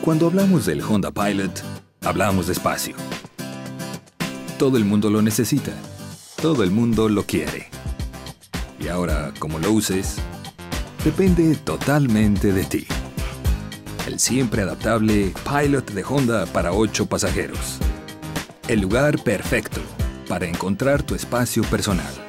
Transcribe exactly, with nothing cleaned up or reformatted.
Cuando hablamos del Honda Pilot, hablamos de espacio. Todo el mundo lo necesita. Todo el mundo lo quiere. Y ahora, como lo uses, depende totalmente de ti. El siempre adaptable Pilot de Honda para ocho pasajeros. El lugar perfecto para encontrar tu espacio personal.